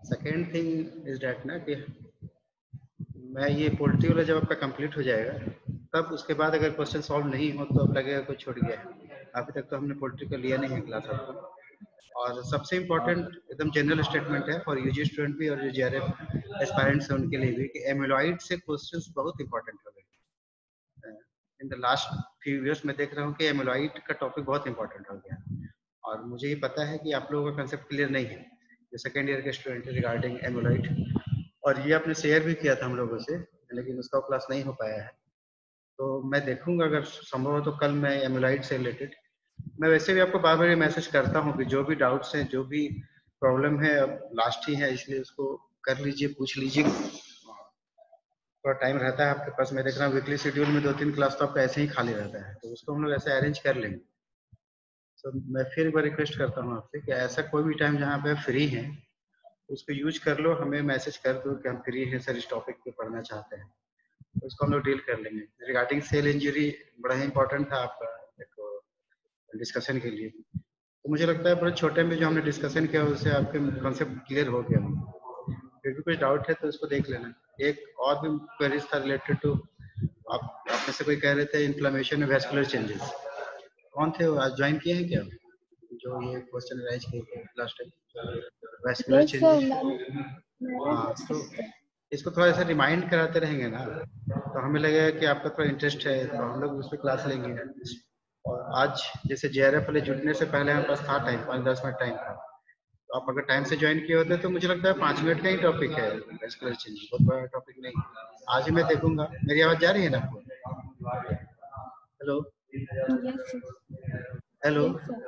Second thing is that ना कि मैं ये पोल्ट्री वाला जब आपका कंप्लीट हो जाएगा तब उसके बाद अगर क्वेश्चन सॉल्व नहीं हो तो अब लगेगा कुछ छूट गया है। अभी तक तो हमने पोल्ट्री का लिया नहीं है क्लास आपका। और सबसे इम्पोर्टेंट एकदम जनरल स्टेटमेंट है फॉर यूजी स्टूडेंट भी और जो जेआरएफ एस्पायरेंट्स हैं उनके लिए भी कि एमिलॉइड से क्वेश्चंस बहुत इंपॉर्टेंट हो गए। In the last few years में देख रहा हूँ कि एमिलॉइड का टॉपिक बहुत इंपॉर्टेंट हो गया और मुझे ये पता है कि आप लोगों का कंसेप्ट क्लियर नहीं है जो सेकेंड ईयर के स्टूडेंट है रिगार्डिंग एमिलॉइड, और ये आपने शेयर भी किया था हम लोगों से लेकिन उसका क्लास नहीं हो पाया है। तो मैं देखूंगा अगर संभव हो तो कल मैं एमिलॉइड से रिलेटेड, मैं वैसे भी आपको बार बार ये मैसेज करता हूँ कि जो भी डाउट्स हैं जो भी प्रॉब्लम है अब लास्ट ही है इसलिए उसको कर लीजिए पूछ लीजिए। थोड़ा टाइम रहता है आपके पास, मैं देख रहा हूँ वीकली शेड्यूल में 2-3 क्लास तो आपका ऐसे ही खाली रहता है तो उसको हम लोग ऐसे अरेंज कर लेंगे। तो मैं फिर एक बार रिक्वेस्ट करता हूँ आपसे कि ऐसा कोई भी टाइम जहाँ पे फ्री है उसको यूज कर लो, हमें मैसेज कर दो कि हम फ्री हैं सर इस टॉपिक पे पढ़ना चाहते हैं, तो उसको हम लोग डील कर लेंगे। रिगार्डिंग सेल इंजरी बड़ा ही इंपॉर्टेंट था आपका एक डिस्कशन के लिए, तो मुझे लगता है बड़े छोटे में जो हमने डिस्कशन किया उससे आपके कॉन्सेप्ट क्लियर हो गया। फिर भी कुछ डाउट है तो उसको देख लेना। एक और भी क्वेरीज था रिलेटेड टू आप में से कोई कह रहे थे इन्फ्लेमेशन में वेस्कुलर चेंजेस, कौन थे वो आज ज्वाइन किए हैं क्या जो ये क्वेश्चन राइज किए थे last time vascular yes sir, changes? मैंने हाँ कुछ तो किया था। इसको थोड़ा सा रिमाइंड कराते रहेंगे ना तो हमें लगेगा कि आपका थोड़ा इंटरेस्ट है तो हम लोग उस पर क्लास लेंगे। और आज जैसे जेआरएफ वाले जुड़ने से पहले हमारे पास था टाइम 5-10 मिनट टाइम था, तो आप अगर टाइम से ज्वाइन किए होते तो मुझे लगता है 5 मिनट का ही टॉपिक है, वेस्कुलर चेंज बहुत बड़ा टॉपिक नहीं है। आज ही मैं देखूंगा मेरी आवाज जा रही है ना आपको? Hello yes sir. Hello. Yes sir.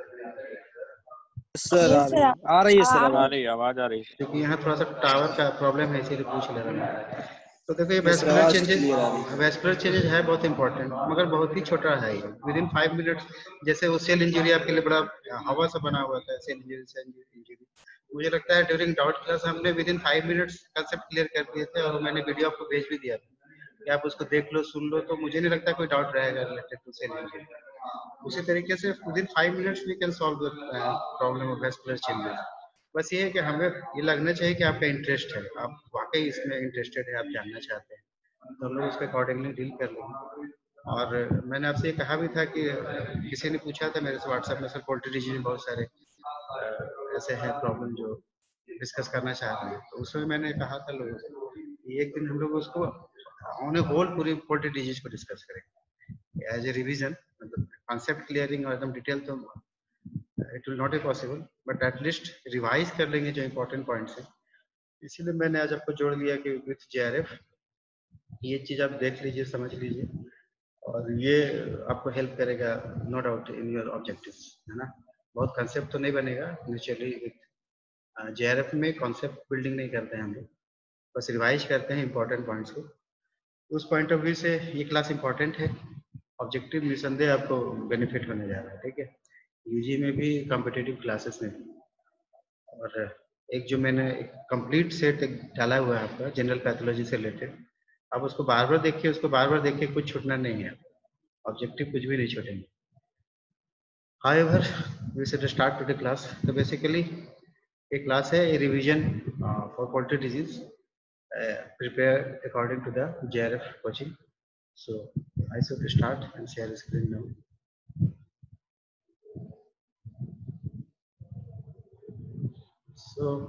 Sir yes sir. आ रही है सर आ आवाज। रही। आवाज आ रही है। क्योंकि यहाँ थोड़ा सा टावर का प्रॉब्लम है इसीलिए पूछ ले रहा हूँ। तो देखो ये नहीं सर, वेस्कुलर आवाज चेंजेस, क्लियर आ रही है। वेस्कुलर चेंजेस है बहुत इंपॉर्टेंट मगर बहुत ही छोटा है ये विद इन 5 मिनट्स। जैसे वो सेल इंजरी आपके लिए बड़ा हवा सा बना हुआ था सेल इंजरी से इंजरी, मुझे लगता है ड्यूरिंग डाउट क्लास हमने within 5 minutes concept clear कर दिए थे और मैंने वीडियो आपको भेज भी दिया था कि आप उसको देख लो सुन लो, तो मुझे नहीं लगता कोई डाउट रहेगा रिलेटेड टू सेल इंजरी। उसी तरीके से within 5 minutes we can solve the problem of vascular changes. बस ये है कि हमें ये लगना चाहिए कि आपका इंटरेस्ट है, आप वाकई इसमें इंटरेस्टेड है, आप जानना चाहते हैं, तो हम लोग उसके अकॉर्डिंगली डील कर लेंगे। और मैंने आपसे ये कहा भी था कि किसी ने पूछा था मेरे से व्हाट्सएप में सर पोल्ट्री डिजीज में बहुत सारे ऐसे हैं प्रॉब्लम जो डिस्कस करना चाहते हैं, तो उसमें मैंने कहा था लोगों से कि एक दिन हम लोग उसको ऑन ए होल पूरी पोल्ट्री डिजीज को डिस्कस करेंगे एज ए रिवीजन। मतलब कॉन्सेप्ट क्लियरिंग और एकदम डिटेल तो it will not be possible but at least revise कर लेंगे जो इंपॉर्टेंट पॉइंट्स है। इसीलिए मैंने आज आपको जोड़ लिया कि विथ जेआरएफ ये चीज आप देख लीजिए समझ लीजिए और ये आपको हेल्प करेगा no doubt in your objectives, है ना। बहुत कंसेप्ट तो नहीं बनेगा नेचुरली, विथ जेआरएफ में कॉन्सेप्ट बिल्डिंग नहीं करते हैं हम लोग, बस रिवाइज करते हैं इंपॉर्टेंट पॉइंट्स को। उस पॉइंट ऑफ व्यू से ये क्लास इंपॉर्टेंट है, ऑब्जेक्टिव निसंदेह आपको बेनिफिट होने जा रहा है, ठीक है, यूजी में भी कॉम्पिटिटिव क्लासेस में भी। और एक जो मैंने एक कंप्लीट सेट एक डाला हुआ है आपका जनरल पैथोलॉजी से रिलेटेड, आप उसको बार बार देखिए, उसको बार बार देखिए, कुछ छूटना नहीं है, ऑब्जेक्टिव कुछ भी नहीं छूटेंगे। However, we should start today class. तो बेसिकली एक क्लास है ये revision for poultry disease, prepare according to the JRF coaching. So I should start and share the screen now. So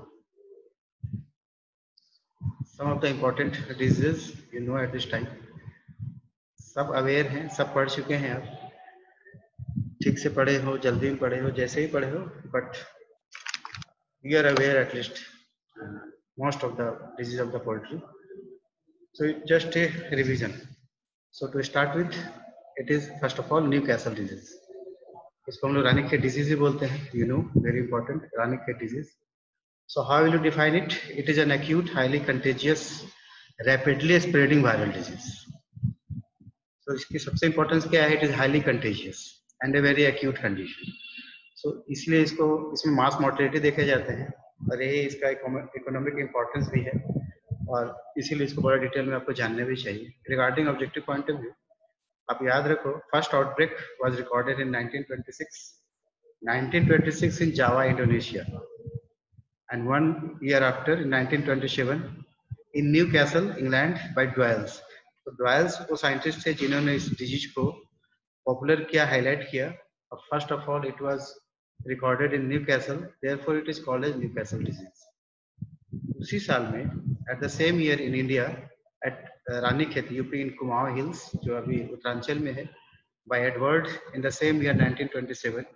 some of the important diseases you know at this time. सब aware हैं, सब पढ़ चुके हैं आप, ठीक से पढ़े हो, जल्दी में पढ़े हो, जैसे ही पढ़े हो, but you are aware at least most of the disease of the poultry. So just a revision. So to start with, it is first of all Newcastle disease. इसको हम लोग रानीखेत डिजीज ही बोलते हैं, you know, very important, Ranikhet disease. So how will you define it? It is an acute, highly contagious, rapidly spreading viral disease. So इसकी सबसे importance क्या है? It is highly contagious and a very acute condition. So इसलिए इसको इसमें मास mortality देखे जाते हैं और ये इसका इकोनॉमिक इम्पोर्टेंस भी है और इसीलिए इसको बड़ा डिटेल में आपको जानना भी चाहिए। Regarding objective point of view, आप याद रखो first outbreak was recorded in 1926 in Java Indonesia. and 1 year after in 1927 in Newcastle, England by Dwells. तो ड्वेल्स वो साइंटिस्ट थे जिन्होंने इस डिजीज को पॉपुलर किया, हाईलाइट किया. First of all it was recorded in Newcastle, therefore it is called as Newcastle disease. उसी साल में at the same year in India at Ranikhet UP in Kumaon hills जो अभी उत्तरांचल में है, by Edward in the same year 1927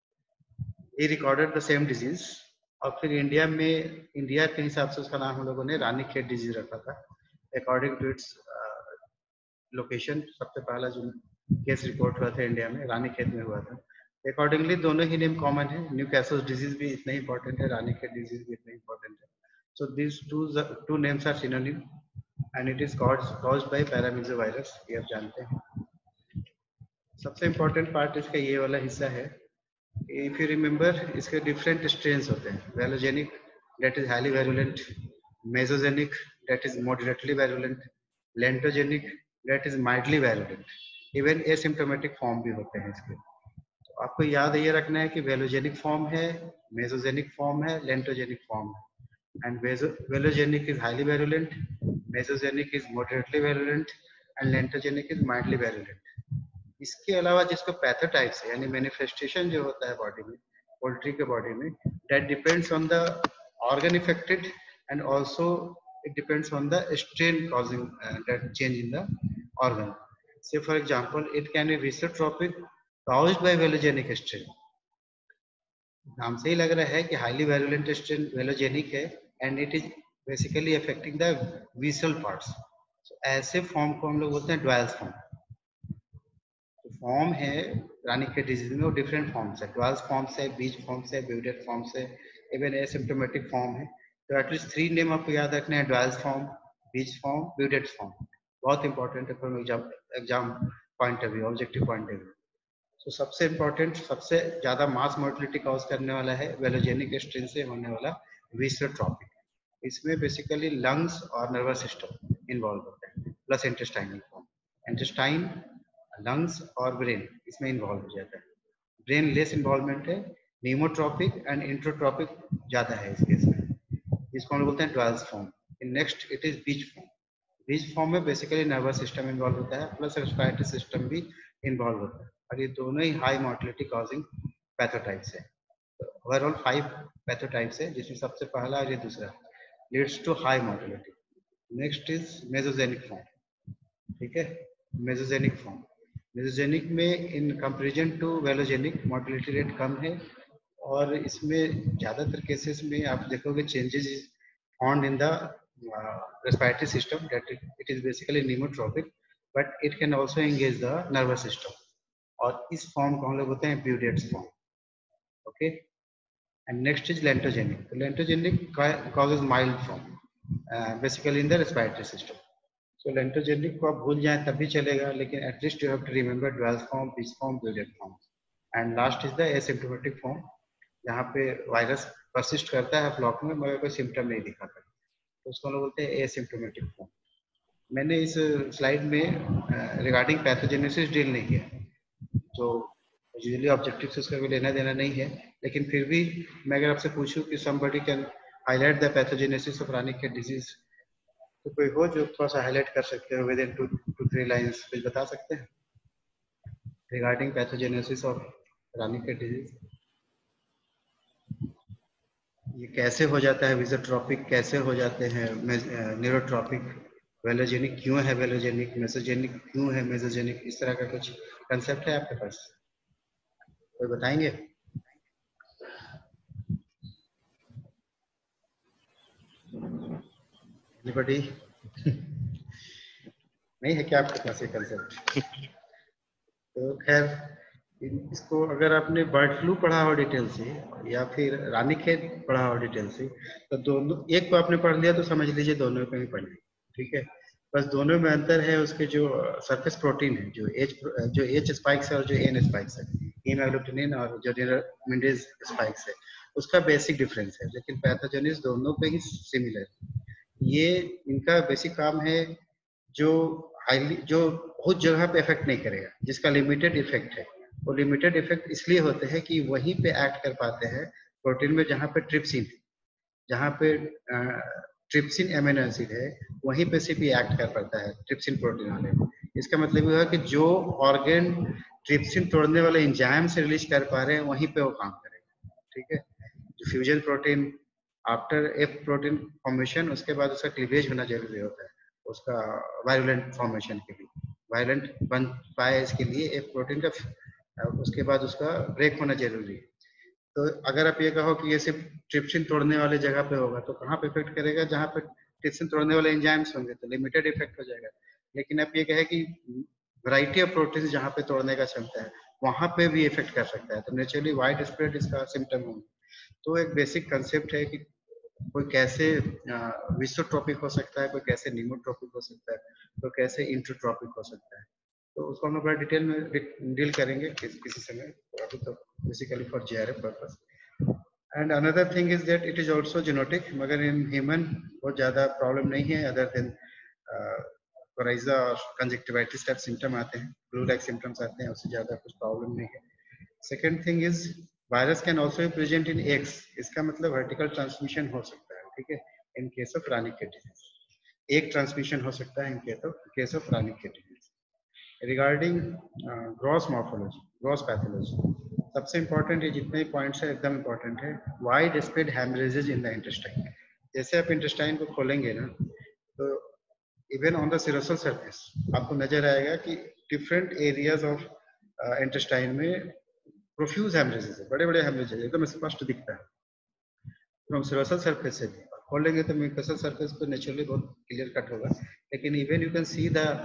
he recorded the same disease. और फिर India में, इंडिया के हिसाब से उसका नाम हम लोगों ने रानीखेत डिजीज रखा था अकॉर्डिंग टू इट्स लोकेशन. सबसे पहला जो केस रिपोर्ट हुआ था इंडिया में रानीखेत में हुआ था. अकॉर्डिंगली दोनों ही नेम कॉमन है. न्यूकैसल डिजीज भी इतना इंपॉर्टेंट है, रानीखेत डिजीज भी इतना इंपॉर्टेंट है. So this two names are synonym and it is caused by paramyxovirus, ये आप जानते हैं. सबसे इंपॉर्टेंट पार्ट इसका ये वाला हिस्सा है. If you remember, इसके different strains होते हैं. Velogenic, that is highly virulent. Mesogenic, that is moderately virulent. Lentogenic, that is mildly virulent. Even asymptomatic form भी होते हैं इसके. तो आपको याद ये रखना है कि velogenic form है, mesogenic form है, lentogenic form है. And velogenic is highly virulent, mesogenic is moderately virulent, and lentogenic is mildly virulent. इसके अलावा जिसको पैथोटाइप्स है यानी मैनिफेस्टेशन जो होता है बॉडी में, पोल्ट्री के बॉडी में, that depends on the organ affected and also it depends on the strain causing that change in the organ. Say for example it can be viscerotropic caused by velogenic strain. नाम से ही लग रहा है कि highly virulent strain velogenic है and it is basically affecting the visceral parts. So ऐसे form को हम लोग बोलते हैं ड्वेल्स फॉर्म. फॉर्म है रानीखेत डिजीज में, वो डिफरेंट फॉर्म्स है. ड्वेल्स फॉर्म्स है, बीज फॉर्म्स है, ब्यूडेट फॉर्म्स है, इवन एसिम्प्टोमेटिक फॉर्म है. तो एटलीस्ट 3 नेम आपको याद रखने हैं: Dwells form, Beach form, Beaudette form. बहुत इंपॉर्टेंट है from exam point of view, objective point of view. तो सबसे इंपॉर्टेंट, सबसे ज्यादा मास मोर्टिलिटी कॉज करने वाला है वेलोजेनिक स्ट्रेन से होने वाला विसरोट्रॉपिक. इसमें बेसिकली लंग्स और नर्वस सिस्टम इन्वॉल्व होते हैं, plus intestinal form. Intestine, lungs और ब्रेन इसमें इन्वॉल्व हो जाता है. ब्रेन लेस इन्वॉल्वमेंट है. नीमोट्रॉपिक एंड इंट्रोट्रॉपिक ज्यादा है इस केस में. इसको हम लोग बोलते हैं Dwells form. Next it is Beach form. Beach form में बेसिकली नर्वस सिस्टम इन्वॉल्व होता है, प्लस रेस्पिरेटरी सिस्टम भी इन्वॉल्व होता है. और ये दोनों ही हाई मोर्टिलिटी कॉजिंग पैथोटाइप्स है. ओवरऑल 5 पैथोटाइप्स है, जिसमें सबसे पहला और ये दूसरा leads to high mortality. Next is mesogenic form. ठीक है, मेसोजेनिक फॉर्म. मेसोजेनिक में in comparison to velogenic mortality rate कम है, और इसमें ज्यादातर केसेस में आप देखोगे changes is found in the respiratory system, that it is basically pneumotropic, but it can also engage the nervous system. और इस फॉर्म को हम लोग बोलते हैं Beaudette's form. Okay, and next is lentogenic. Lentogenic causes mild form basically in the respiratory system. So lentogenic को आप भूल जाएं तब भी चलेगा, लेकिन at least you have to remember Dwells form, Beach form, Beaudette form. And last is the asymptomatic form, जहाँ पे वायरस परसिस्ट करता है ब्लॉक में मगर कोई सिम्टम नहीं दिखाता, तो उसको हम लोग बोलते हैं एसिम्प्टोमेटिक फॉर्म. मैंने इस स्लाइड में रिगार्डिंग पैथोजेनेसिस डील नहीं किया, जो यूजुअली ऑब्जेक्टिव से उसका कोई लेना देना नहीं है, लेकिन फिर भी मैं अगर आपसे पूछूं कि somebody can highlight the pathogenesis of Ranikhet disease, तो कोई हो जो थोड़ा सा हाईलाइट कर सकते हो विद इन 2 to 3 लाइंस, कुछ बता सकते हैं regarding pathogenesis of Ranikhet disease? ये कैसे हो जाता है विसोट्रॉपिक, कैसे हो जाते हैं न्यूरोट्रॉपिक, वेलोजेनिक क्यों है वेलोजेनिक, मेसोजेनिक क्यों है मेसोजेनिक, इस तरह का कुछ कंसेप्ट है आपके पास, कोई बताएंगे? एनीबॉडी? नहीं है क्या आपके पास ये कंसेप्ट? तो खैर, इसको अगर आपने बर्ड फ्लू पढ़ा हो डिटेल से या फिर रानीखेत पढ़ा हो डिटेल से, तो दोनों, एक को आपने पढ़ लिया तो समझ लीजिए दोनों को ही पढ़ लिया. ठीक है, बस दोनों में अंतर है उसके जो सरफेस प्रोटीन है, जो एच स्पाइक्स है और जो एन स्पाइक्स है, हीमोग्लोबिन और जो नियोमेनिडेज स्पाइक्स है, उसका बेसिक डिफरेंस है. लेकिन पैथोजेनिस दोनों पे ही सिमिलर. ये इनका बेसिक काम है जो बहुत जगह पे इफेक्ट नहीं करेगा, जिसका लिमिटेड इफेक्ट है. वो लिमिटेड इफेक्ट इसलिए होते हैं कि वहीं पे एक्ट कर पाते हैं प्रोटीन में जहाँ पे ट्रिप्सिन है. जहाँ पे ट्रिप्सिन एमिनो एसिड है वहीं पे सिर्फ एक्ट कर पाता है ट्रिप्सिन प्रोटीन वाले। इसका मतलब यह है कि जो ऑर्गन ट्रिप्सिन तोड़ने वाले एंजाइम से रिलीज कर पा रहे हैं वहीं पे वो काम करेगा। ठीक है, जो fusion protein after F protein formation उसके बाद उसका क्लीवेज होना जरूरी होता है उसका वायलेंट फॉर्मेशन के लिए, वायलेंट बन पाए इसके लिए एफ प्रोटीन का उसके बाद उसका ब्रेक होना जरूरी है। तो अगर आप ये कहो कि ये सिर्फ ट्रिप्सिन तोड़ने वाले जगह पे होगा तो कहाँ पे इफेक्ट करेगा, जहाँ पे ट्रिप्सिन तोड़ने वाले एंजाइम्स होंगे तो लिमिटेड इफेक्ट हो जाएगा। लेकिन आप ये कहे कि वैरायटी ऑफ प्रोटीन जहाँ पे तोड़ने का क्षमता है वहां पे भी इफेक्ट कर सकता है, तो नेचुरली वाइड स्प्रेड इसका सिम्टम होंगे। तो एक बेसिक कंसेप्ट है कि कोई कैसे विसोट्रोपिक हो सकता है, कोई कैसे निमोट्रोपिक हो सकता है, तो कैसे इंट्रोट्रोपिक हो सकता है, तो उसको हम लोग बड़ा डिटेल में डील करेंगे किसी समय। तो अभी तो basically for GRF purpose. And another thing is that it is also genetic, मगर इन ह्यूमन बहुत ज्यादा प्रॉब्लम नहीं है अदर देन कोराइजा और कंजक्टिवाइटिस टाइप सिम्टम आते हैं, फ्लू लाइक सिम्टम्स आते हैं, उससे ज्यादा कुछ प्रॉब्लम नहीं है। Second thing is virus can also be present in eggs, इसका मतलब वर्टिकल ट्रांसमिशन हो सकता है। ठीक है, इन केस ऑफ रानिकेटिस एक ट्रांसमिशन हो सकता है इन केस ऑफ रानिकेटिस। Regarding gross morphology, gross pathology, सबसे इंपॉर्टेंट ये जितने पॉइंट्स है एकदम इंपॉर्टेंट है। Wide spread haemorrhages in the intestine, जैसे आप इंटेस्टाइन को खोलेंगे ना तो even on the serosal surface आपको नजर आएगा कि डिफरेंट एरियाज ऑफ इंटेस्टाइन में प्रोफ्यूज हेमरेजेस है, बड़े बड़े हेमरेजेस एकदम स्पष्ट दिखता है फ्रॉम सिरोसल सरफेस से भी। खोलेंगे तो म्यूकोसल सरफेस पे नेचुरली बहुत क्लियर कट होगा, लेकिन even you can see the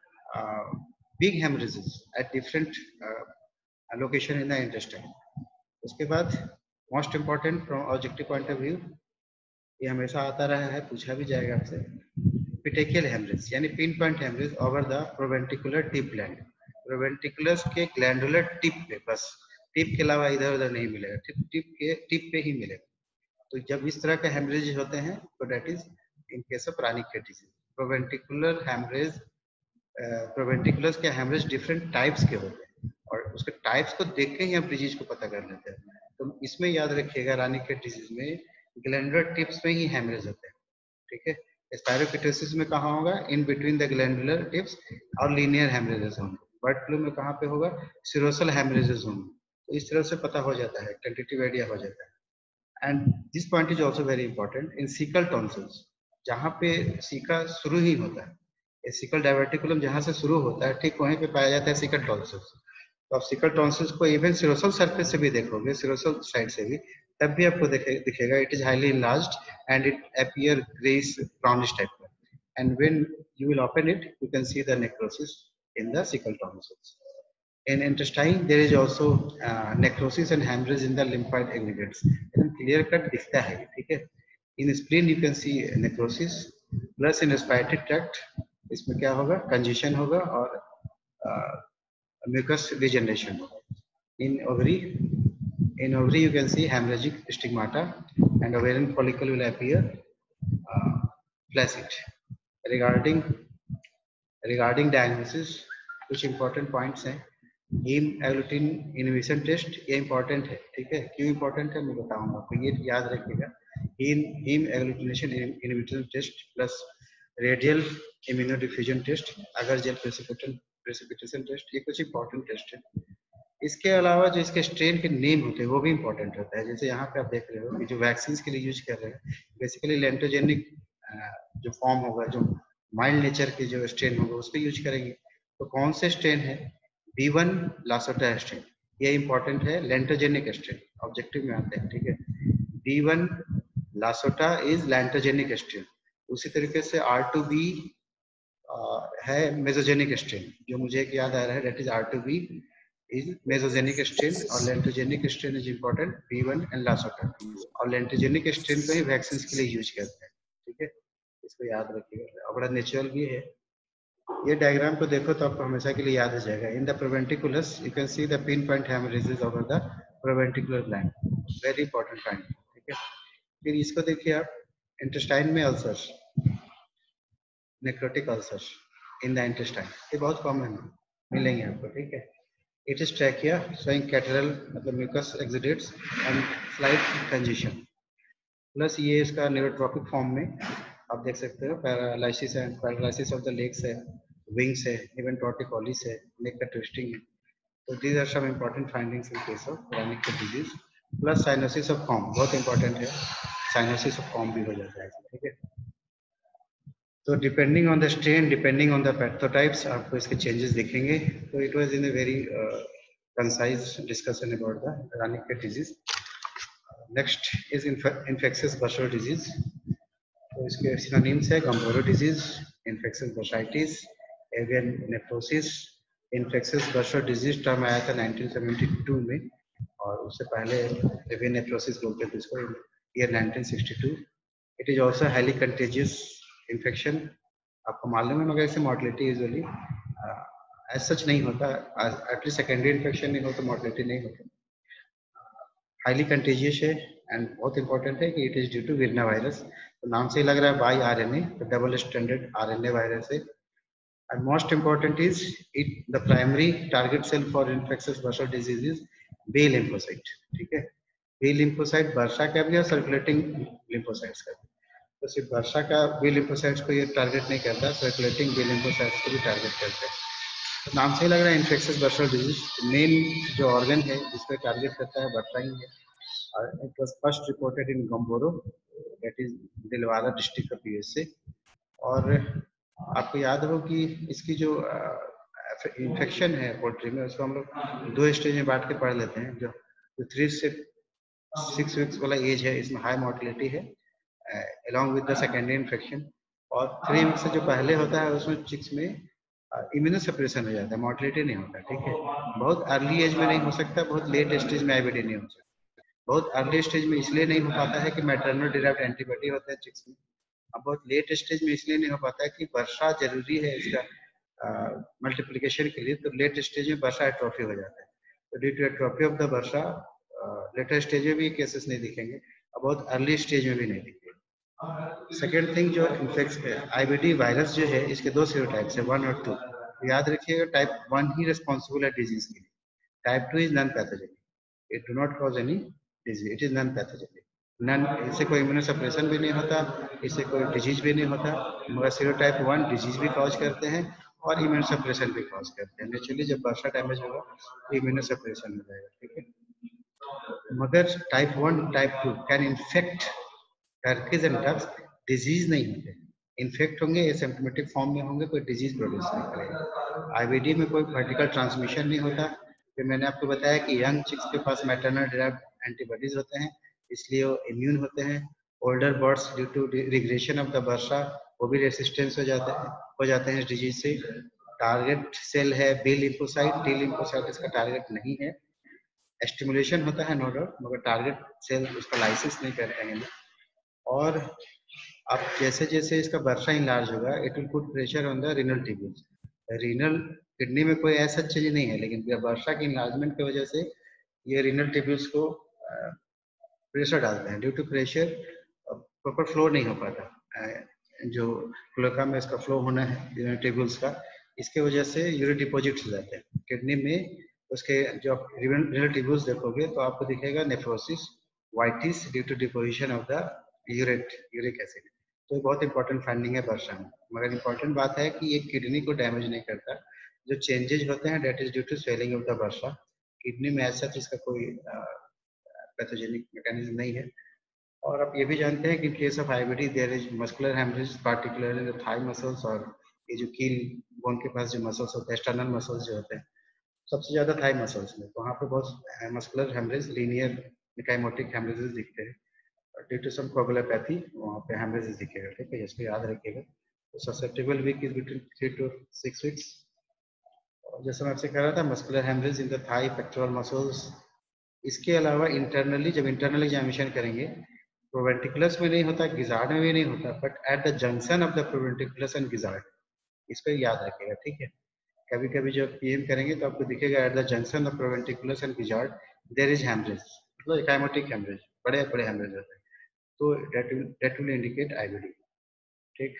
big hemorrhages at different location in the intestine. उसके बाद most important from objective point of view, ये हमेशा आता रहा है, पूछा भी जाएगा आपसे, पिटेकियल हेमरेज यानी pin point haemorrhage over the proventricular tip gland, proventriculus के ग्लैंडुलर टिप पे, बस टिप के अलावा इधर उधर नहीं मिलेगा, टिप पे ही मिलेगा। तो जब इस तरह के हेमरेज होते हैं तो that is in case of रानिकेटिस। प्रोवेंटिकुलर हेमरेज, प्रोवेंटिकुलस के हेमरेज डिफरेंट टाइप्स के होते हैं और उसके टाइप्स को देख के ही आप डिजीज को पता कर लेते हैं। तो इसमें याद रखिएगा रानिकेट डिजीज में ग्लैंडुलर टिप्स में ही हेमरेज होते हैं। ठीक है, स्पायरोकिटोसिस में कहाँ होगा, in between the glandular tips और लीनियर हेमरेजेस होंगे। बर्ड फ्लू में कहाँ पे होगा, सिरोसल हेमरेजेस होंगे। तो इस तरह से पता हो जाता है, टेंटेटिव आइडिया हो जाता है। And this point is also very important in caecal tonsils, जहाँ पे सीका शुरू ही होता है, सिकल डायवर्टिकुलम जहां से शुरू होता है ठीक वहीं पे पाया जाता है सिकल टॉन्सिल्स। तो आप सिकल टॉन्सिल्स को इवन सिरोसल सरफेस से भी देखोगे, सिरोसल साइड से भी, तब भी आपको दिखेगा it is highly enlarged and it appear greyish brownish type का, and when you will open it you can see the necrosis in the cecal tonsils. In intestine there is also necrosis and hemorrhage in the lymphoid aggregates, एकदम clear cut दिखता है। ठीक है, in spleen you can see necrosis plus in respiratory tract इसमें क्या होगा, congestion होगा और म्यूकस डिजेनरेशन होगा। in ovary you can see hemorrhagic stigmata and ovarian follicle will appear flaccid. regarding diagnosis कुछ इंपॉर्टेंट पॉइंट्स हैं। हीम एग्लूटिन इनहिबिशन टेस्ट ये important है। ठीक है, क्यों इंपॉर्टेंट है मैं बताऊंगा आपको, ये याद रखिएगा। Haem agglutination inhibition test plus radial immunodiffusion test, agar gel precipitation test, ये कुछ इंपॉर्टेंट टेस्ट है। इसके अलावा जो इसके स्ट्रेन के नेम होते हैं वो भी इंपॉर्टेंट होता है। जैसे यहाँ पे आप देख रहे हो कि जो वैक्सीन के लिए यूज कर रहे हैं बेसिकली लेंटोजेनिक जो फॉर्म होगा, जो माइल्ड नेचर के जो स्ट्रेन होगा उस पर यूज करेंगे। तो कौन से स्ट्रेन है, B1 लासोटा स्ट्रेन, ये इंपॉर्टेंट है, लेंटोजेनिक स्ट्रेन ऑब्जेक्टिव में आते हैं। ठीक है, B1 लासोटा इज लेंटोजेनिक स्ट्रेन। उसी तरीके से R2B है मेसोजेनिक स्ट्रेन, जो मुझे एक याद आ रहा है, that is R2B is mesogenic strain, और lentogenic strain is important B1 and LaSota, और लेंटोजेनिक स्ट्रेन को ही वैक्सीन के लिए यूज करते हैं। ठीक है, इसको याद रखिएगा और बड़ा नेचुरल भी है। ये डायग्राम को देखो तो आपको हमेशा के लिए याद हो जाएगा। In the proventriculus you can see the pin point haemorrhages over the proventricular gland, very important point. ठीक है, फिर इसको देखिए आप, इंटेस्टाइन में ulcer, necrotic ulcer in the intestine, ये बहुत कॉमन मिलेंगे आपको। ठीक है, it is trachea showing catarrhal मतलब mucus exudates and slight congestion. Plus ये इसका न्यूरोट्रॉपिक फॉर्म में आप देख सकते हो, पैरालिसिस है, पैरालिसिस ऑफ द लेग्स है, विंग्स है, इवन टॉर्टिकोलिस है, नेक का ट्विस्टिंग है। तो these are some important findings in case of Ranikhet disease. Plus cyanosis of comb बहुत इंपॉर्टेंट है, साइनोसिस ऑफ कॉम भी हो जाता है, ठीक है। तो depending on the strain, depending on the pathotypes आपको इसके चेंजेस दिखेंगे। तो it was in a very concise discussion about the Ranikhet disease. Next is infectious bursal disease. तो इसके सिनोनिम्स है Gumboro disease, infectious bursitis, avian nephrosis. Infectious bursal disease term आया था 1972 में, और उससे पहले एवियन नेफ्रोसिस बोलते थे इसको, year 1962। It is also highly contagious infection. आपको मालूम है, मगर इससे मॉर्टलिटी यूजुअली एज सच नहीं होता, एटलीस्ट सेकेंडरी इन्फेक्शन नहीं हो तो मॉर्टलिटी नहीं होती। हाईली कंटेजियस है एंड बहुत इंपॉर्टेंट है कि it is due to birna virus. तो नाम से ही लग रहा है बाई आरएनए, तो डबल स्टैंडर्ड आरएनए वायरस है। And most important is it the primary target cell for infectious bursal disease is B lymphocyte, ठीक है। बी लिम्फोसाइट वर्षा का भी और सर्कुलेटिंग लिम्फोसाइट्स का भी। तो सिर्फ वर्षा का बी लिम्फोसाइट्स को ये टारगेट नहीं करता, सर्कुलेटिंग बी लिम्फोसाइट्स को भी टारगेट करते हैं। तो नाम से ही लग रहा है इन्फेक्शियस बर्शर डिजीज। मेन जो ऑर्गन है जिसको टारगेट करता है वर्षा ही है। It was first reported in Gomboro, that is Delaware district of USA. और आपको याद हो कि इसकी जो इन्फेक्शन है पोल्ट्री में, उसको हम लोग दो स्टेज में बांट के पढ़ लेते हैं। जो 3 से 6 वीक्स वाला एज है, इसमें हाई मोर्टेलिटी है along with the secondary infection। और 3 वीक से जो पहले होता है उसमें चिक्स में इम्यूनो सप्रेशन हो जाता है, मोर्टेलिटी नहीं होता, ठीक है। बहुत अर्ली एज में नहीं हो सकता, बहुत लेट स्टेज में आईबीडी नहीं हो सकता। बहुत अर्ली स्टेज में इसलिए नहीं हो पाता है कि मैटरनल डिराइव्ड एंटीबॉडी होता है चिक्स में। अब बहुत लेट स्टेज में इसलिए नहीं हो पाता है कि वर्षा जरूरी है इसका मल्टीप्लिकेशन के लिए, तो लेट स्टेज में वर्षा एट्रोफी हो जाता है। तो due to atrophy of the bursa later stage में भी केसेस नहीं दिखेंगे, और बहुत अर्ली स्टेज में भी नहीं दिखेंगे। सेकेंड थिंग, जो इन्फेक्ट आईबीडी वायरस जो है, इसके दो सीरोटाइप्स है, 1 और 2। तो याद रखिएगा, टाइप 1 ही रिस्पॉन्सिबल है डिजीज के लिए, type 2 is non pathogenic, it do not cause any disease, it is non pathogenic. None, इससे कोई इम्यूनोसप्रेशन भी नहीं होता, इससे कोई डिजीज भी नहीं होता, मगर सीरोटाइप 1 डिजीज भी कॉज करते हैं और इम्यूनोसप्रेशन भी कॉज करते हैं। नेचुरली जब वर्षा डैमेज होगा तो इम्यूनोसप्रेशन हो जाएगा, ठीक है। मगर type 1 type 2 can infect turkeys and ducks, disease नहीं होते, इन्फेक्ट होंगे, एसिम्प्टोमेटिक फॉर्म में होंगे, कोई डिजीज प्रोड्यूस नहीं करेगा। आईबीडी में कोई वर्टिकल ट्रांसमिशन नहीं होता। फिर मैंने आपको बताया कि यंग चिक्स के पास मैटरनल डिराइव्ड एंटीबॉडीज होते हैं, इसलिए वो इम्यून होते हैं। Older birds due to regression of the bursa वो भी रेसिस्टेंस हो जाते हैं इस डिजीज से। टारगेट सेल है बी लिम्फोसाइट, टी लिम्फोसाइट इसका टारगेट नहीं है। स्टिमुलेशन होता है नो डाउट, मगर टारगेट सेल उसका लाइसिस नहीं करते हैं। और अब जैसे जैसे इसका वर्षा इनलार्ज होगा, it will put pressure on the renal tubules. Renal kidney में कोई ऐसा चीज नहीं है, लेकिन वर्षा की इनलार्जमेंट की वजह से ये रीनल ट्यूब्यूल्स को प्रेशर डालते हैं। Due to pressure proper flow नहीं हो पाता, जो क्लोएका में इसका फ्लो होना है रीनल ट्यूब्यूल्स का, इसके वजह से यूरिन डिपॉजिट्स हो जाते हैं किडनी में। उसके जो आप रीनल ट्यूब्यूल्स देखोगे तो आपको दिखेगा नेफ्रोसिस वाइटिस due to deposition of the uric acid. तो बहुत इंपॉर्टेंट फाइंडिंग है वर्षा में। मगर इंपॉर्टेंट बात है कि ये किडनी को डैमेज नहीं करता। जो चेंजेस होते हैं that is due to swelling of the bursa. Kidney में ऐसा इसका कोई पैथोजेनिक मैकेनिज्म नहीं है। और आप ये भी जानते हैं कि in case of IBD there is muscular haemorrhage particularly in the thigh muscles, और ये जो कील बोन के पास जो मसल्स होते हैं, एक्सटर्नल मसल्स जो होते हैं, सबसे ज्यादा थाई मसल्स में, तो वहाँ पे बहुत muscular haemorrhage, linear ecchymotic haemorrhages दिखते हैं। ड्यू टू सम कोगुलोपैथी वहाँ पे हेमरेजेस दिखेगा, ठीक है, इसको याद रखिएगा। तो susceptible week is between 3 to 6 weeks. जैसे मैं आपसे कह रहा था, muscular haemorrhage in the thigh pectoral muscles. इसके अलावा इंटरनली, जब इंटरनल एग्जामिनेशन करेंगे, प्रोवेंटिकुलस में नहीं होता, गिजार्ड में भी नहीं होता, but at the junction of the proventriculus and gizzard, इसको याद रखिएगा, ठीक है। कभी कभी जब पीएम करेंगे तो आपको दिखेगा at the junction of proventriculus and gizzard there is haemorrhage, मतलब एकाइमोटिक हेमरेज, बड़े बड़े हेमरेज होते हैं। तो that will indicate IBD, ठीक।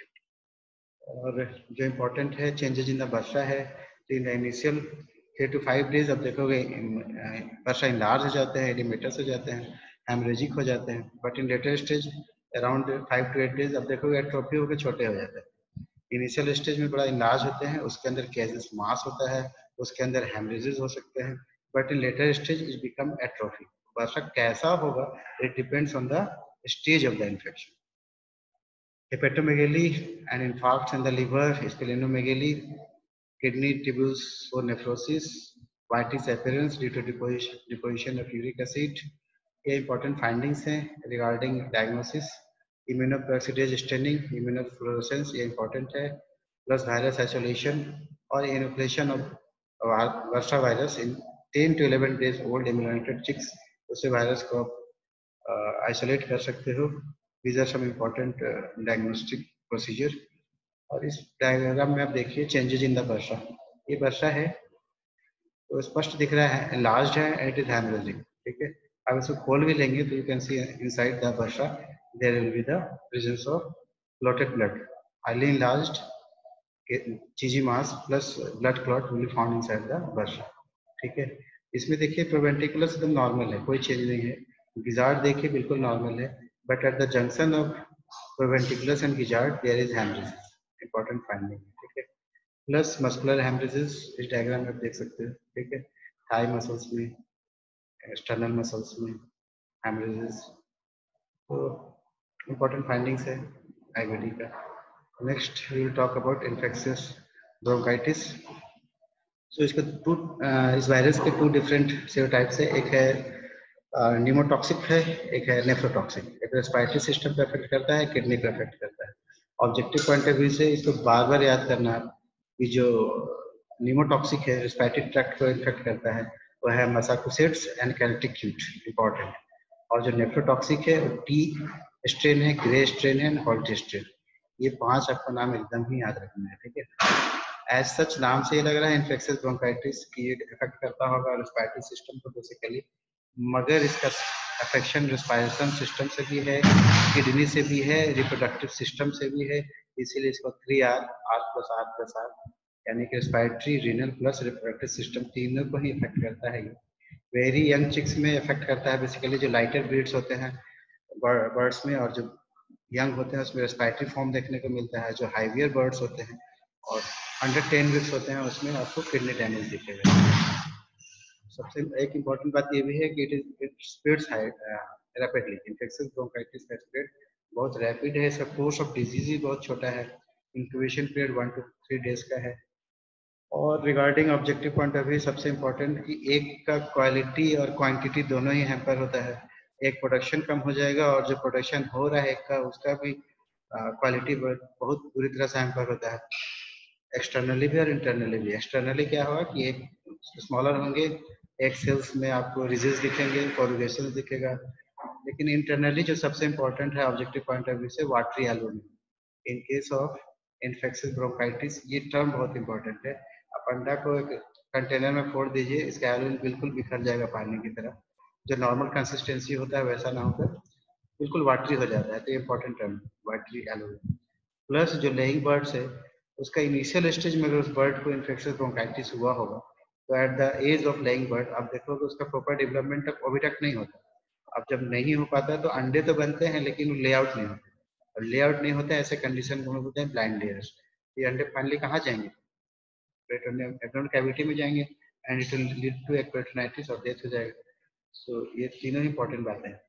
और जो इम्पोर्टेंट है चेंजेस इन द वर्षा है, तो in the initial 3 to 5 days अब देखोगे वर्षा इनलार्ज हो जाते हैं, एडिमेटस हो जाते हैं, हेमरेजिक हो जाते हैं। But in later stage around 5 to 8 days अब देखोगे एट्रोफी होकर छोटे हो जाते हैं। इनिशियल स्टेज में बड़ा इलाज होते हैं, उसके अंदर कैजेस मास होता है, उसके अंदर हेमरेजेस हो सकते हैं, but in later stage it become atrophy. Bursa कैसा होगा it depends on the stage of the infection. Hepatomegaly and infarcts in the liver, splenomegaly, kidney tubules or nephrosis, whitish appearance due to deposition of uric acid। ये important findings हैं regarding diagnosis। immunoperoxidase staining, immunofluorescence ये important है, plus virus isolation और inoculation of bursa virus in 10 to 11 days old immunized chicks, उससे virus को isolate कर सकते हो। these are some important diagnostic procedure। और इस डायग्राम में आप देखिए चेंजेस इन द वर्षा, ये वर्षा है तो स्पष्ट दिख रहा है लार्ज है एंड इट इज हेमरेजिंग, ठीक है। अब इसको खोल भी लेंगे तो you can see inside the bursa there will be the presence of clotted blood, highly enlarged cheesy mass plus blood clot will be found inside the bursa, ठीक है। इसमें देखिए प्रोवेंटिकुलस एकदम नॉर्मल है, कोई चेंज नहीं है। गिजार्ड देखिए बिल्कुल नॉर्मल है, but at the junction of proventriculus and gizzard there is haemorrhage, important finding, ठीक है। प्लस मस्कुलर हेमरेजेस इस डायग्राम में आप देख सकते हैं, ठीक है। थाई मसल्स में, एक्सटर्नल मसल्स में हेमरेजेस, तो इंपॉर्टेंट फाइंडिंग्स है आईबीडी का। Next we will talk about infectious bronchitis. So इसका इस वायरस के 2 डिफरेंट सेरोटाइप्स है, एक है न्यूमोटॉक्सिक है, एक है नेफ्रोटॉक्सिक। एक रेस्पिरेटरी सिस्टम पे अफेक्ट करता है, किडनी पे अफेक्ट करता है। ऑब्जेक्टिव पॉइंट ऑफ व्यू से इसको बार बार याद करना कि जो न्यूमोटॉक्सिक है रेस्पिरेटरी ट्रैक्ट को इन्फेक्ट करता है वो है मसाकुसेट्स एंड कैनेटिक्यूट, इंपॉर्टेंट। और जो नेफ्रोटॉक्सिक है वो टी स्ट्रेन है, ग्रे स्ट्रेन है, हॉल्ट स्ट्रेन। ये 5 आपका नाम एकदम ही याद रखना है, ठीक है। एज सच नाम से ये लग रहा है इन्फेक्शियस ब्रोंकाइटिस की इफेक्ट करता होगा रेस्पिरेटरी सिस्टम को बेसिकली, मगर इसका अफेक्शन रेस्पिरेशन सिस्टम से भी है, किडनी से भी है, रिप्रोडक्टिव सिस्टम से भी है। इसीलिए इसको 3R, R+R+R, यानी कि respiratory, renal plus reproductive system तीनों को ही इफेक्ट करता है। वेरी यंग चिक्स में इफेक्ट करता है बेसिकली, जो लाइटर ब्रीड्स होते हैं बर्ड्स में, और जो यंग होते हैं उसमें रेस्पिरेटरी फॉर्म देखने को मिलता है। जो हाइवियर बर्ड्स होते हैं और अंडर 10 वीक्स होते हैं उसमें आपको किडनी डैमेज दिखेगा। सबसे एक इम्पॉर्टेंट बात ये भी है कि it spreads rapidly. Infectious bronchitis का स्प्रेड बहुत रैपिड है, इसका कोर्स ऑफ डिजीज भी बहुत छोटा है, इंक्यूबेशन पीरियड 1 to 3 days का है। और regarding objective point of view सबसे इम्पोर्टेंट कि एक का क्वालिटी और क्वांटिटी दोनों ही हैम्पर होता है। एक प्रोडक्शन कम हो जाएगा और जो प्रोडक्शन हो रहा है एक का उसका भी क्वालिटी बहुत बुरी तरह से हैम्पर होता है, एक्सटर्नली भी और इंटरनली भी। एक्सटर्नली क्या होगा कि एक स्मॉलर होंगे, एक सेल्स में आपको रिजल्ट दिखेंगे, कोरुगेशन दिखेगा, लेकिन इंटरनली जो सबसे इम्पोर्टेंट है ऑब्जेक्टिव पॉइंट ऑफ व्यू से watery albumin in case of infectious bronchitis. ये टर्म बहुत इंपॉर्टेंट है। आप अंडा को एक कंटेनर में फोड़ दीजिए, इसका एलुमिन बिल्कुल बिखर जाएगा पानी की तरह, जो नॉर्मल कंसिस्टेंसी होता है वैसा ना होकर बिल्कुल वाटरी हो जाता है, तो important term watery albumin. Plus जो लेइंग बर्ड्स है उसका इनिशियल स्टेज में अगर उस बर्ड को इन्फेक्शियस ब्रोंकाइटिस हुआ होगा तो at the age of laying bird आप देखोगे उसका प्रॉपर डेवलपमेंट अभी तक नहीं होता। अब जब नहीं हो पाता तो अंडे तो बनते हैं लेकिन लेआउट नहीं होता, और लेआउट नहीं होता ऐसे कंडीशन को बोलते हैं ब्लाइंड लेयर्स। ये अंडे फाइनली कहाँ जाएंगे? एब्डोमेन कैविटी में जाएंगे and it will lead to peritonitis और डेथ हो जाएगा। सो ये तीनों इंपॉर्टेंट बातें हैं।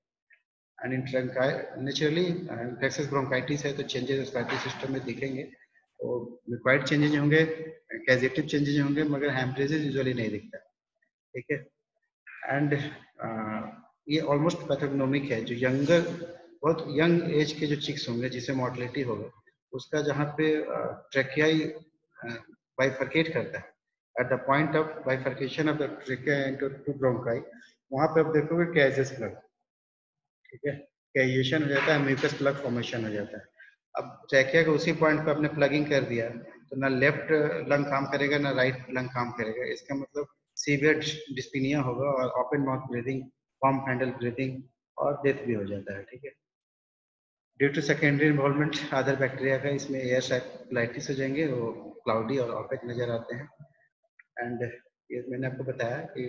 एंड नेचुरली इन्फेक्शियस ब्रोंकाइटिस है तो चेंजेस रेस्पिरेटरी सिस्टम में दिखेंगे, तो रिक्वायर्ड चेंजेस होंगे, कैजेटिव चेंजेस होंगे, मगर हेमरेजेस यूजुअली नहीं दिखता, ठीक है। एंड ये ऑलमोस्ट पैथोग्नोमिक है। जो यंगर बहुत यंग एज के जो चिक्स होंगे जिसे मोर्टेलिटी होगा उसका जहाँ पे ट्रेकियाई बाइफरकेट करता है, at the point of bifurcation of the trachea into two bronchi, वहाँ पे आप देखोगे कैजेस प्लग, ठीक है, कैजेशन हो जाता है, म्यूकस प्लग फॉर्मेशन हो जाता है। अब ट्रेकिया को उसी पॉइंट पे आपने प्लगिंग कर दिया तो ना लेफ्ट लंग काम करेगा ना राइट लंग काम करेगा, इसका मतलब सीवियर डिस्पीनिया होगा और open mouth breathing, pump handle breathing और डेथ भी हो जाता है, ठीक है। Due to secondary involvement other bacteria का इसमें एयर साइक्लाइटिस हो जाएंगे, वो क्लाउडी और ऑपेक नजर आते हैं। एंड ये मैंने आपको बताया कि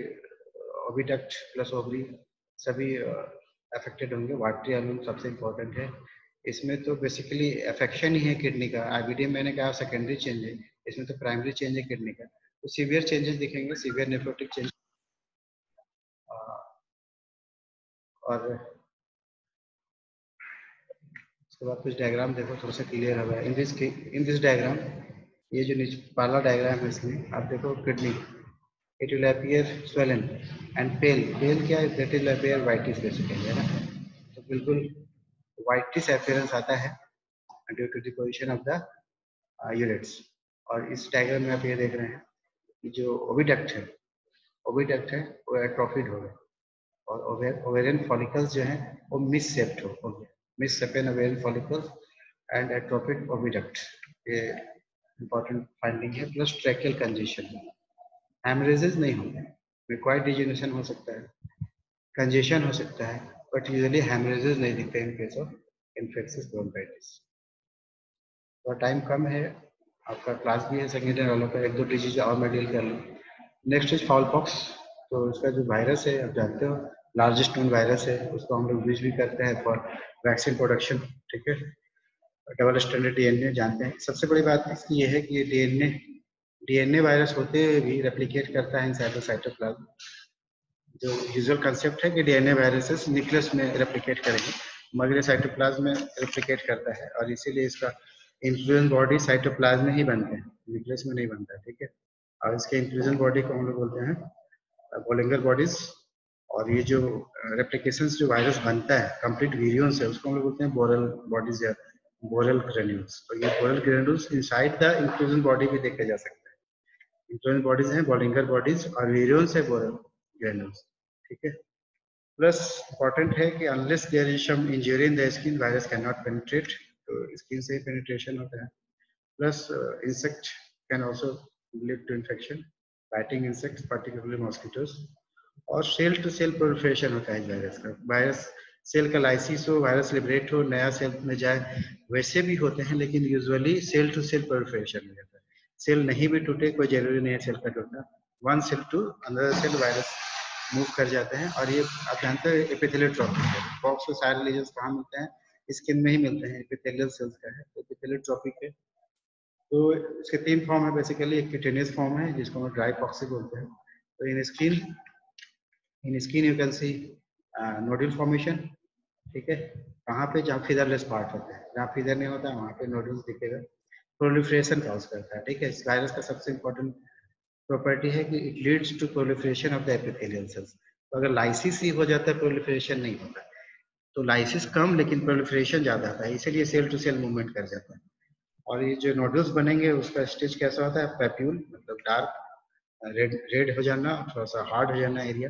ओविडक्ट प्लस ओवरी सभी अफेक्टेड होंगे। वाटरी एलुमिन सबसे इम्पोर्टेंट है। इसमें तो बेसिकली अफेक्शन ही है किडनी का। आईबीडी मैंने कहा सेकेंडरी चेंज है, इसमें तो प्राइमरी चेंज है किडनी का। तो सीवियर चेंजेस दिखेंगे, सीवियर नेफ्रोटिक चेंज। और उसके बाद कुछ डायग्राम देखो, थोड़ा सा क्लियर होगा इन दिस डायग्राम। ये जो नीचे पहला डायग्राम है इसमें आप देखो kidney, it will appear swollen and pale क्या है, that will appear whitish basically, है ना। तो बिल्कुल whitish appearance आता है due to the position of the units. और इस डायग्राम में आप ये देख रहे हैं कि जो ओविडक्ट है वो एट्रोफिड हो गया, और ओवेरियन फॉलिकल्स जो हैं वो मिस शेप्ड हो गया, misshapen ovarian follicles and atrophied oviduct. ये इंपॉर्टेंट फाइंडिंग है। प्लस ट्रैकियल कंजेशन, हेमरेजेस नहीं होंगे, रिक्वायर्ड डिजेनेशन हो सकता है, कंजेशन हो सकता है, बट यूजुअली हेमरेजेस नहीं दिखते in case of infectious bronchitis. तो टाइम कम है, आपका क्लास भी है सेकेंड ईयर वालों का, एक दो डिजीज और मैं डील कर लूँ। Next is fowl pox. तो इसका जो वायरस है आप जानते हो, लार्जेस्ट नोन वायरस है, उसको हम लोग यूज भी करते हैं फॉर वैक्सीन प्रोडक्शन, ठीक है। डबल स्टैंडर्ड डीएनए जानते हैं। सबसे बड़ी बात इसकी ये है कि ये डीएनए वायरस होते हुए भी रेप्लिकेट करता है इनसाइड द साइटोप्लाज्म। जो यूजुअल कंसेप्ट है कि डीएनए वायरसेस न्यूक्लियस में रेप्लिकेट करेंगे, मगर साइटोप्लाज्म में रेप्लिकेट करता है, और इसीलिए इसका इंफ्लुएंस बॉडी साइटोप्लाज्म में ही बनते हैं, न्यूक्लियस में नहीं बनता है, ठीक है। और इसके इंफ्लुएंस बॉडी को हम लोग बोलते हैं बोलिंगर बॉडीज। और ये जो रेप्लिकेशन जो वायरस बनता है कंप्लीट वीरियंस है, उसको हम लोग बोलते हैं बोरल बॉडीज या बोरल ग्रेन्यूल्स। तो ये बोरल ग्रेन्यूल्स इनसाइड द इंफ्लुएंस बॉडी भी देखे जा सकते हैं। इंफ्लुएंस बॉडीज हैं बोलिंगर बॉडीज और वीरियंस है बोरल ग्रेन्यूल्स, ठीक है। प्लस इंपॉर्टेंट है कि unless there is some injury in the skin, virus can not penetrate, तो स्किन से पेनिट्रेशन होता है। Plus insect can also lead to infection, biting insects particularly mosquitoes. और सेल टू सेल प्रोलिफरेशन होता है virus का। वायरस सेल का lysis हो, वायरस लिबरेट हो, नया सेल में जाए, वैसे भी होते हैं, लेकिन usually cell to cell proliferation हो जाता है। सेल नहीं भी टूटे, कोई जरूरी नहीं है सेल का टूटना, one cell to another cell virus move कर जाते हैं। और ये आप जानते हैं एपिथेलियल ट्रॉफी है, बॉक्स के सारे लीजन्स कहाँ मिलते हैं, स्किन में ही मिलते हैं, एपिथेलियल सेल्स का है, एपिथेलियल ट्रॉफी है। तो इसके तीन फॉर्म है बेसिकली, एक क्यूटेनियस फॉर्म है जिसको हम ड्राई पॉक्सी बोलते हैं। तो in skin you can see nodule formation, ठीक है। कहाँ पे, जहाँ फिदरलेस पार्ट होता है, जहाँ फिदर नहीं होता वहाँ पे नोडुल्स दिखेगा। प्रोलिफरेशन कॉज करता है, ठीक है। इस वायरस का सबसे इंपॉर्टेंट प्रॉपर्टी है कि it leads to proliferation of the epithelial cells. तो अगर लाइसिस ही हो जाता है, प्रोलिफरेशन नहीं होता। तो लाइसिस कम लेकिन प्रोलिफरेशन ज्यादा आता है, इसीलिए सेल टू सेल मूवमेंट कर जाता है। और ये जो नोडल्स बनेंगे उसका स्टेज कैसा होता है, पैप्यूल मतलब डार्क रेड रेड हो जाना, थोड़ा सा हार्ड हो जाना एरिया।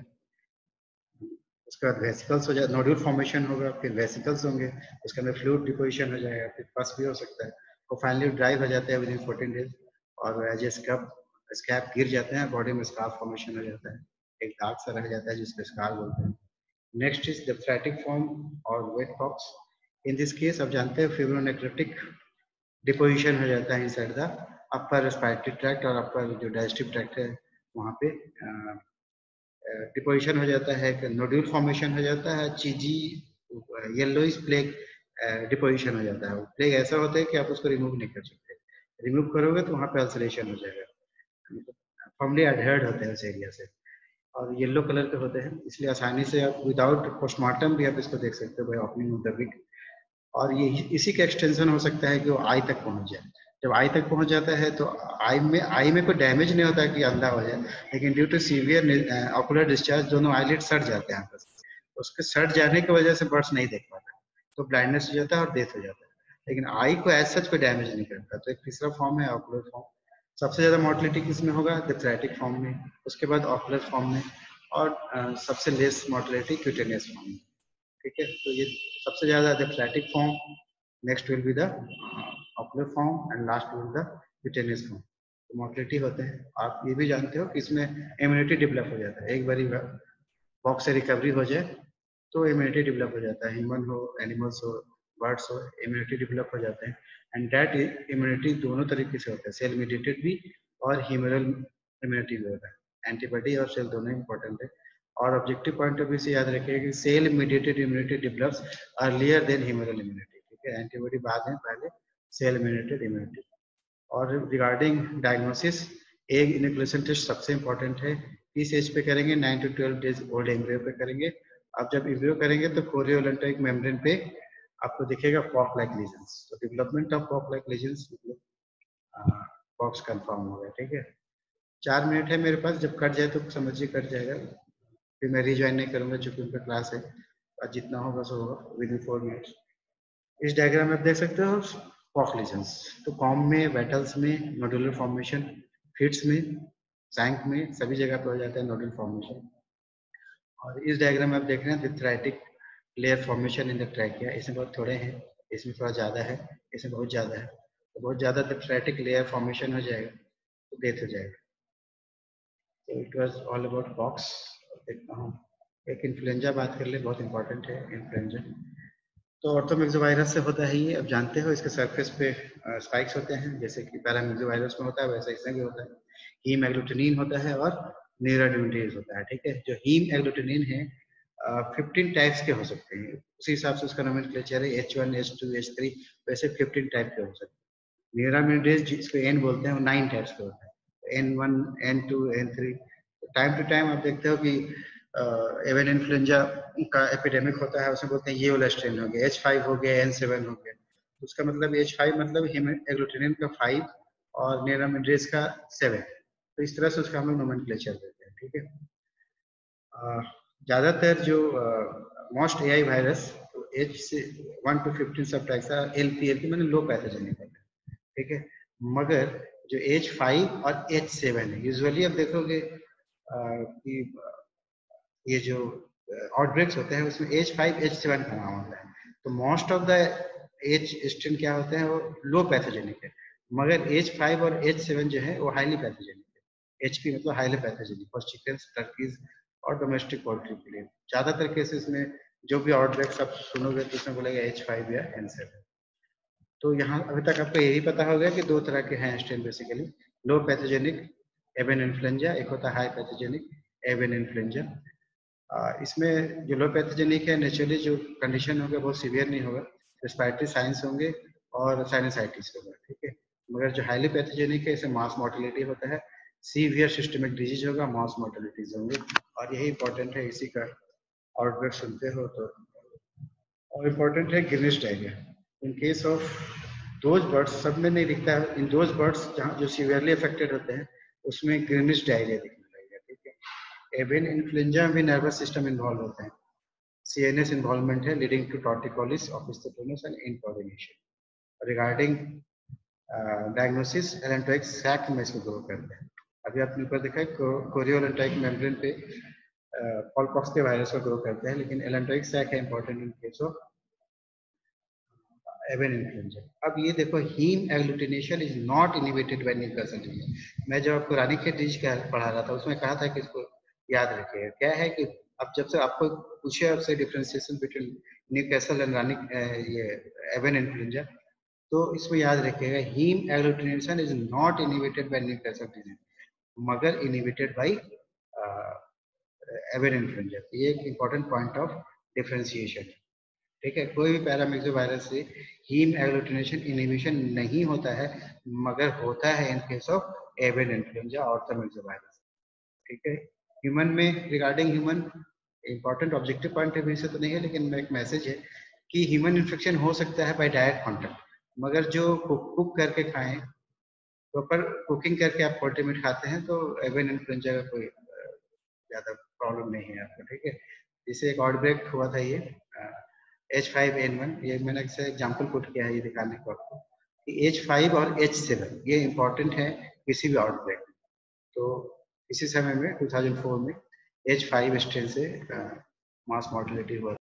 उसके बाद वेसिकल्स हो जाए, नोड्यूल फॉर्मेशन होगा, फिर वेसिकल्स होंगे, उसके अंदर फ्लूइड डिपोजिशन हो जाएगा, फिर पस भी हो सकता है। वो फाइनली ड्राई हो जाते हैं विद इन 14 डेज, और एज ए स्कैब गिर जाते हैं, बॉडी में स्कार्फ फॉर्मेशन हो जाता है, एक दाग सा रह जाता है जिसको स्कार बोलते हैं। नेक्स्ट इज डिफ्रेटिक फॉर्म और wet pox. In this case आप जानते हैं फिब्रोनेक्रोटिक डिपोजिशन हो जाता है inside the upper respiratory tract, और अपर जो डाइजेस्टिव ट्रैक्ट है वहाँ पे डिपोजिशन हो जाता है, नोड्यूल फॉर्मेशन हो जाता है, चीजी येलोइश प्लेग डिपोजिशन हो जाता है। प्लेग ऐसा होता है कि आप उसको रिमूव नहीं कर सकते, रिमूव करोगे तो वहाँ पे अल्सरेशन हो जाएगा, फॉर्मली एडहर्ड होते हैं उस एरिया से, और येलो कलर के होते हैं, इसलिए आसानी से आप विदाउट पोस्टमार्टम भी आप इसको देख सकते हो by opening of the beak. और ये इसी का एक्सटेंशन हो सकता है कि वो आई तक पहुंच जाए। जब आई तक पहुंच जाता है तो आई में कोई डैमेज नहीं होता कि अंधा हो जाए, लेकिन due to severe ocular discharge दोनों आईलिड सट जाते हैं आपस में। उसके सट जाने की वजह से बर्ड्स नहीं देख पाता, तो ब्लाइंडनेस हो जाता है और डेथ हो जाता है। लेकिन आई को एज सच कोई डैमेज नहीं करता। तो एक तीसरा फॉर्म है ऑकुलर फॉर्म। सबसे ज्यादा मोर्टिलिटी किसमें होगा, डिफ्रेटिक फॉर्म में, उसके बाद ऑकुलर फॉर्म में, और सबसे लेस मोर्टिलिटी क्यूटेनियस फॉर्म में, ठीक है। तो ये सबसे ज्यादा diphtheritic form, next will be the ocular form, and last will the cutaneous form. तो मोर्टिलिटी होते हैं। आप ये भी जानते हो कि इसमें इम्यूनिटी डेवलप हो जाता है, एक बारी बॉक्स से रिकवरी हो जाए तो इम्यूनिटी डेवलप हो जाता है, ह्यूमन हो, एनिमल्स हो, बर्ड्स हो, इम्यूनिटी डेवलप हो जाते हैं। एंड दैट इम्यूनिटी दोनों तरीके से होता है, सेल मीडिएटेड भी और ह्यूमरल इम्यूनिटी भी होता है। एंटीबॉडी और सेल दोनों इंपॉर्टेंट है। और ऑब्जेक्टिव पॉइंट ऑफ व्यू से याद रखिए कि cell mediated immunity develops earlier than humoral immunity. ठीक है, एंटीबॉडी बाद में, पहले सेल इम्यूनिटी इम्यूनिटी। और regarding diagnosis, egg inoculation test सबसे इंपॉर्टेंट है। किस एज पे करेंगे? 9 to 12 डेज ओल्ड एम्ब्रियो पे करेंगे। आप जब एम्ब्रियो करेंगे तो कोरियोलेंटोइक मेम्ब्रेन पे आपको दिखेगा पॉक लाइक लीजन्स। तो development of pock like lesions pox confirm हो गया। ठीक है, 4 मिनट है मेरे पास, जब कट जाए तो समझिए कट जाएगा, फिर मैं रिज्वाइन नहीं करूंगा क्योंकि उनका क्लास है। और जितना होगा सो होगा विद इन 4 मिनट्स। इस डायग्राम में आप देख सकते हो पॉक लीजन्स। तो कॉम में, वेटल्स में नोडुलर फॉर्मेशन, फिट्स में, सैंक में, सभी जगह पे हो जाता है नोडुलर फॉर्मेशन। और इस डायग्राम में आप देख रहे हैं diphtheritic layer formation in the trachea. इसमें बहुत थोड़े हैं, इसमें थोड़ा ज्यादा है, इसमें बहुत ज्यादा है। तो बहुत ज्यादा डिथ्राइटिक लेयर फॉर्मेशन हो जाएगा तो डेथ हो जाएगा। तो it was all about pox. देखता हूँ एक इन्फ्लुएंजा बात कर ले, बहुत इंपॉर्टेंट है इन्फ्लुएंजा। तो ऑर्थोमिक्सोवायरस से होता है ये, अब जानते हो इसके सरफेस पे स्पाइक्स होते हैं, जैसे कि पैरामिक्सोवायरस में होता है वैसे इसमें भी होता है। हीम एग्लूटिनिन होता है और न्यूराड्यूटेज होता है। ठीक है, जो हीम एग्लूटिनिन है 15 टाइप्स के हो सकते हैं, उसी हिसाब से उसका नोमेनक्लेचर है H1, H2, H3, वैसे 15 टाइप के हो सकते हैं। न्यूरामिडेज जिसको N बोलते हैं वो 9 टाइप्स के होता है, N1, N2, N3। Time to time आप देखते हो कि एवियन इन्फ्लुएंजा का एपिडेमिक होता है, उसमें बोलते हैं ये वाला स्ट्रेन हो गया, H5 हो गया, N7 हो गया। उसका मतलब H5 मतलब एग्लूटिनिन का 5 और न्यूरामिडेज का 7। तो इस तरह से उसका हम लोग नोमेनक्लेचर देते हैं। ठीक है, ज्यादातर जो मोस्ट एआई वायरस H से 1 to 15 सब टाइप्स का LP मैंने लो पैथोजेनिक होता है। ठीक है, मगर जो H5 और H7 है, यूजुअली आप देखोगे कि ये जो आउटब्रेक्स होते हैं उसमें H5, H7 का नाम होता है। तो most of the H strain क्या होते हैं वो लो पैथोजेनिक है, मगर H5 और H7 जो है वो हाईली पैथोजेनिक है। HP मतलब highly pathogenic for chickens, turkeys और डोमेस्टिक पोल्ट्री के लिए। ज्यादातर केसेस में जो भी आउटब्रेक्स आप सुनोगे तो उसमें बोलेगा H5 या N7। तो यहाँ अभी तक आपको यही पता होगा कि दो तरह के हैं strain basically, low pathogenic avian influenza, एक होता है हाई पैथोजेनिक एवियन इन्फ्लुएंजा। इसमें जो लो पैथोजेनिक है नेचुरली जो कंडीशन होगा बहुत सीवियर नहीं होगा, रेस्पिरेटरी साइंस होंगे और साइनसाइटिस होगा। ठीक है, मगर जो हाईली पैथोजेनिक है इसे मास मोर्टेलिटी होता है, सीवियर सिस्टमिक डिजीज होगा, मास मोर्टेलिटीज होंगे। और यही इंपॉर्टेंट है, इसी का आउटब्रेक सुनते हो तो। और इम्पोर्टेंट है greenish diarrhoea in case of those birds, सब में नहीं दिखता है, इन दोज बर्ड्स जहाँ जो सीवियरली अफेक्टेड होते हैं उसमें ग्रीनिश डायरिया दिखने लगेगा। ठीक है, एवियन इन्फ्लुएंजा में नर्वस सिस्टम इन्वॉल्व होते हैं, CNS इन्वॉल्वमेंट है leading to torticollis, opisthotonus and incoordination. Regarding diagnosis, allantoic sac में इसको ग्रो करते हैं। अभी आपने ऊपर देखा है कोरियोलेंटोइक मेम्ब्रेन पे पॉलपॉक्स के वायरस को ग्रो करते हैं, लेकिन एलेंटोइक सैक है important in case of avian influenza. अब ये देखो, haemagglutination is not inhibited by Newcastle disease. मैं जब पुरानी के डिजीज का पढ़ा रहा था उसमें कहा था कि इसको याद रखिएगा। क्या है कि अब जब से आपको पूछे आपसे डिफरेंशिएशन बिटवीन न्यूकासल एंड रानी ये एवियन इन्फ्लुएंजा, तो इसको याद रखिएगा, haem agglutination is not inhibited by Newcastle disease मगर इनहिबिटेड बाय एवियन इन्फ्लुएंजा। ये एक इंपॉर्टेंट पॉइंट ऑफ डिफरेंशिएशन। ठीक है, कोई भी पैरामिक्सोवायरस से हीम एग्लूटिनेशन इनहिबिशन नहीं होता है, मगर होता है in case of avian influenza और ऑर्थोमिक्सोवायरस। ठीक है, ह्यूमन में, regarding human important objective point of view से तो नहीं है, लेकिन एक मैसेज है कि ह्यूमन इन्फेक्शन हो सकता है बाय डायरेक्ट कॉन्टैक्ट, मगर जो कुक करके खाएं, प्रॉपर कुकिंग करके आप पोल्ट्री मीट खाते हैं तो एवियन इन्फ्लुएंजा का कोई ज्यादा प्रॉब्लम नहीं है आपको। ठीक है, जिसे एक आउटब्रेक हुआ था ये H5N1, ये मैंने एक एग्जांपल पुट किया है ये दिखाने को आपको कि H5 और H7 ये इंपॉर्टेंट है किसी भी आउटब्रेक में। तो इसी समय में 2004 में H5 स्ट्रेन से मास मोर्टेलिटी हुआ।